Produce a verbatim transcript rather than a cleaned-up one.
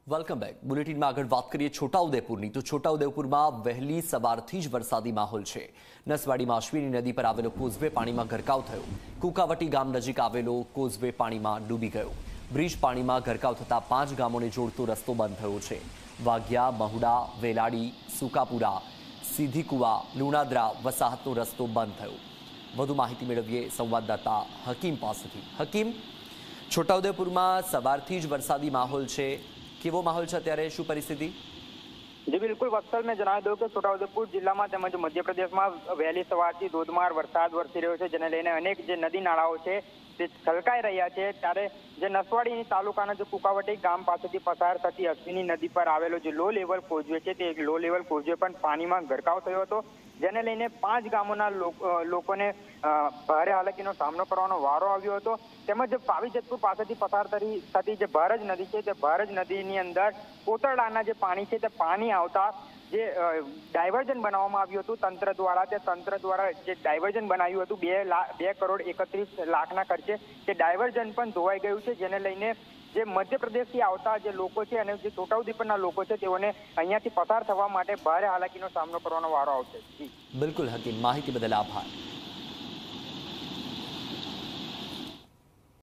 Welcome back. બુલેટિનમાં આગળ વાત કરીએ છોટાઉદેપુરની. તો છોટાઉદેપુરમાં વહેલી સવારથી જ વરસાદી માહોલ છે. નસવાડીમાં અશ્વિની નદી પર આવેલો કોઝવે પાણીમાં ગરકાવ થયો. કુકાવટી ગામ નજીક આવેલો કોઝવે પાણીમાં ડૂબી ગયો. બ્રિજ પાણીમાં ગરકાવ થતાં પાંચ ગામોને જોડતો રસ્તો બંધ થયો છે. વાઘિયા, મહુડા, વેલાડી, સુકાપુરા, સીધીકુવા, લુણાદરા વસાહતનો રસ્તો બંધ થયો. વધુ માહિતી મેળવીએ સંવાદદાતા હકીમ પાસેથી. હકીમ, છોટાઉદેપુરમાં સવારથી જ વરસાદી માહોલ છે. કેવો માહોલ છે અત્યારે? શું પરિસ્થિતિ? જી બિલકુલ વત્સલ, મેં જણાવી દઉં કે છોટાઉદેપુર જિલ્લામાં તેમજ મધ્યપ્રદેશમાં વહેલી સવારથી ધોધમાર વરસાદ વરસી રહ્યો છે, જેને લઈને અનેક જે નદી નાળાઓ છે તે છલકાઈ રહ્યા છે. ત્યારે જે નસવાડી તાલુકાના જે કુકાવટી ગામ પાસેથી પસાર થતી અશ્વિની નદી પર આવેલો જે લો લેવલ કોઝવે છે તે લો લેવલ કોઝવે પણ પાણીમાં ગરકાવ થયો હતો, જેને લઈને પાંચ ગામોના લોકોને ભારે હાલાકીનો સામનો કરવાનો વારો આવ્યો હતો. તેમજ પાવીજતપુર પાસેથી પસાર થતી જે ભારજ નદી છે તે ભારજ નદીની અંદર કોતરડાના જે પાણી છે તે પાણી આવતા જે ડાયવર્ઝન બનાવવામાં આવ્યું હતું તંત્ર દ્વારા, તે તંત્ર દ્વારા જે ડાયવર્ઝન બનાવ્યું હતું બે લાખ બે કરોડ એકત્રીસ લાખના ખર્ચે તે ડાયવર્ઝન પણ ધોવાઈ ગયું છે, જેને લઈને જે મધ્યપ્રદેશથી આવતા જે લોકો છે અને જે છોટાઉદેપુરના લોકો છે તેઓને અહીંયાથી પસાર થવા માટે ભારે હાલાકીનો સામનો કરવાનો વારો આવશે. બિલકુલ હકીમ, માહિતી બદલ આભાર.